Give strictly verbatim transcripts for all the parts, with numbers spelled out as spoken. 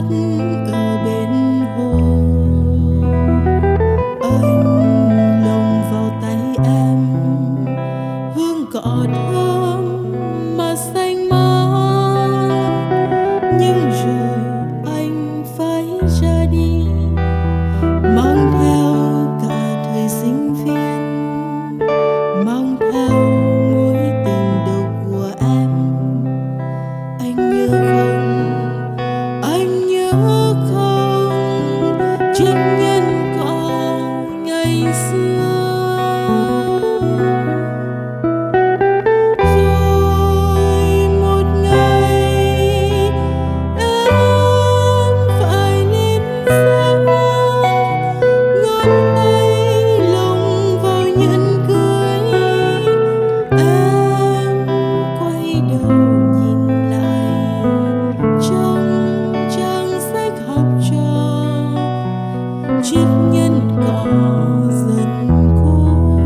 ở bên hồ. Anh lồng vào tay em hương cỏ thơm mà xanh mát, nhưng rồi anh phải ra đi mang theo cả thời sinh viên, mang theo mối tình đầu của em. Anh nhớ không, anh nhớ không, chiếc nhẫn cỏ ngày xưa. Rồi một ngày em phải lên xa, ngón tay lồng vào nhẫn cưới. Em quay đầu nhìn lại trong trang sách học trò, chiếc nhẫn cỏ dần khô.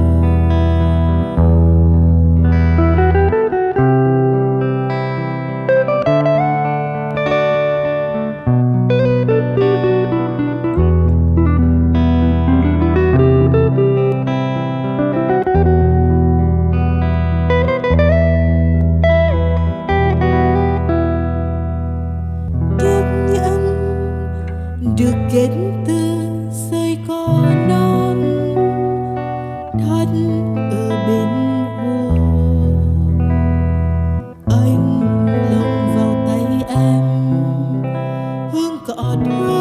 Chiếc nhẫn được kết từ dây cỏ non thắt ở bên hồ. Anh lồng vào tay em hương cỏ thơm